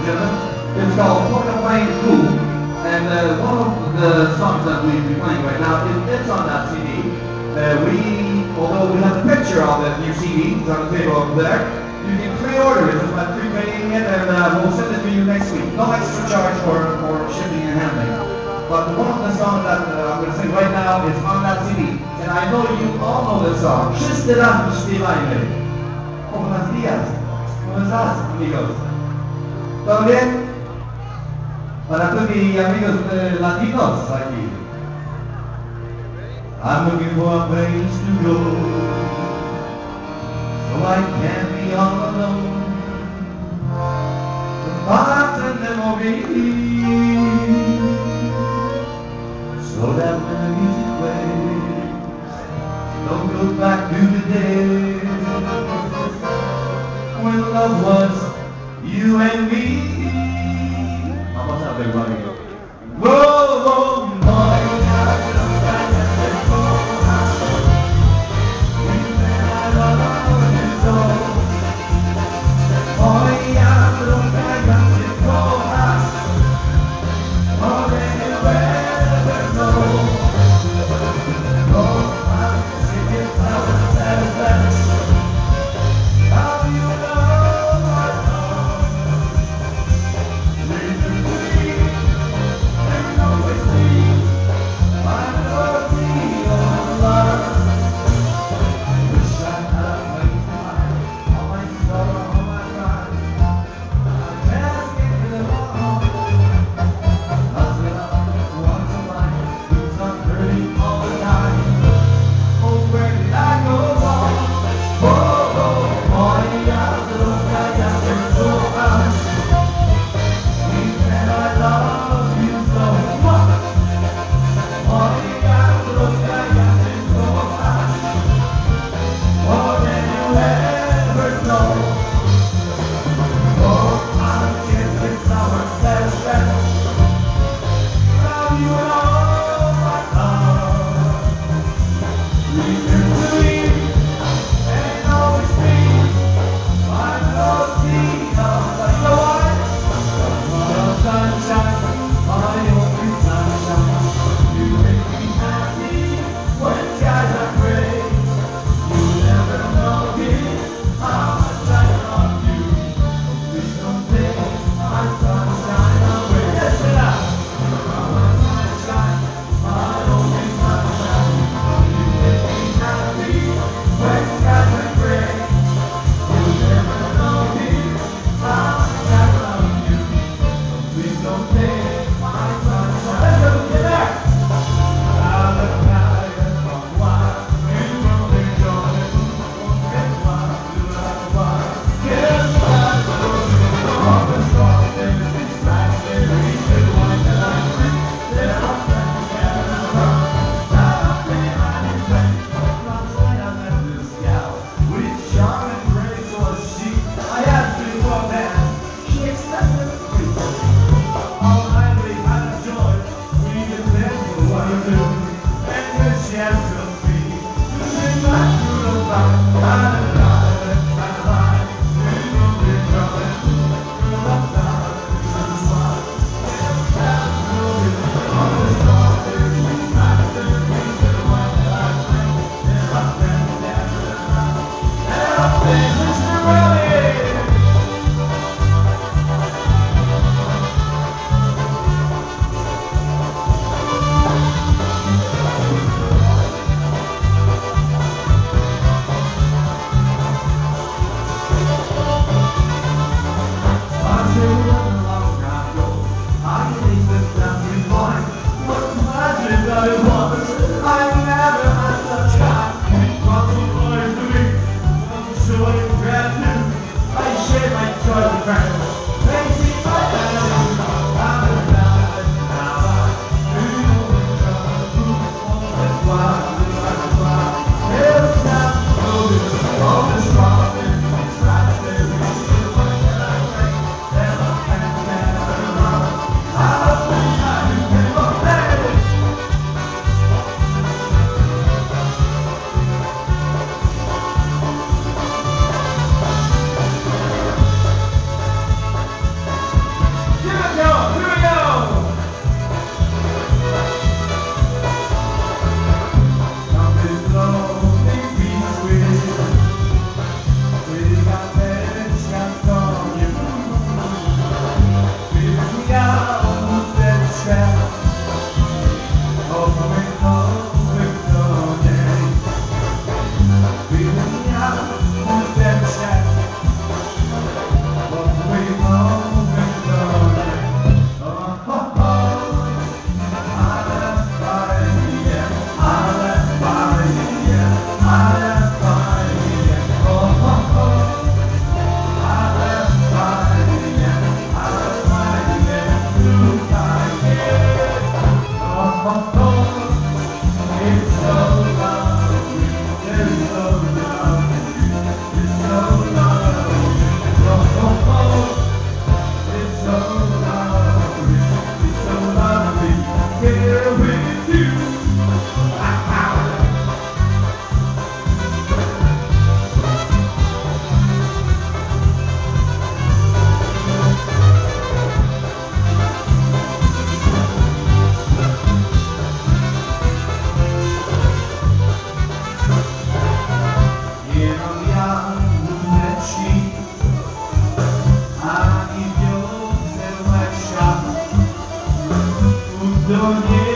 gentlemen. It's called Polka and one of the songs that we'll be playing right now it's on that CD. Although we have a picture of the new CD, it's on the table over there. You can pre-order it just by prepaying it, and we'll send it to you next week. No extra charge for shipping and handling. But one of the songs that I'm going to sing right now is on that CD. And I know you all know this song. Wszyscy razem śpiewajmy. Buenos días. ¿Cómo estás, amigos? ¿Todo bien? Para todos mis amigos latinos aquí. I'm looking for a place to go, so I can't be all alone. The thoughts and memories, so that when the music plays, don't go back to the days when love was you and me. How about that, everybody? Whoa, whoa, was you.